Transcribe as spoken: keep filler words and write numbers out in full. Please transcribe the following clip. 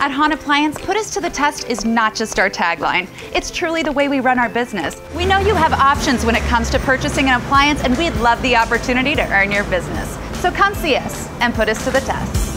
At Hahn Appliance, put us to the test is not just our tagline. It's truly the way we run our business. We know you have options when it comes to purchasing an appliance, and we'd love the opportunity to earn your business. So come see us and put us to the test.